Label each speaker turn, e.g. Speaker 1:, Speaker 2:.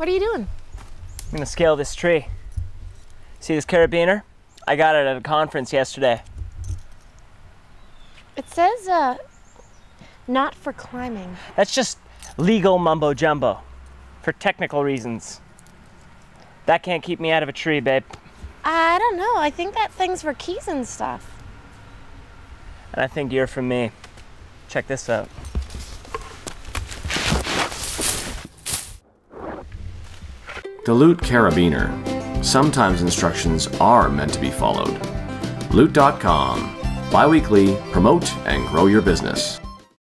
Speaker 1: What are you doing?
Speaker 2: I'm gonna scale this tree. See this carabiner? I got it at a conference yesterday.
Speaker 1: It says, not for climbing.
Speaker 2: That's just legal mumbo jumbo for technical reasons. That can't keep me out of a tree, babe.
Speaker 1: I don't know. I think that thing's for keys and stuff.
Speaker 2: And I think you're from me. Check this out.
Speaker 3: The Loot Carabiner. Sometimes instructions are meant to be followed. Loot.com. Bi-weekly, promote and grow your business.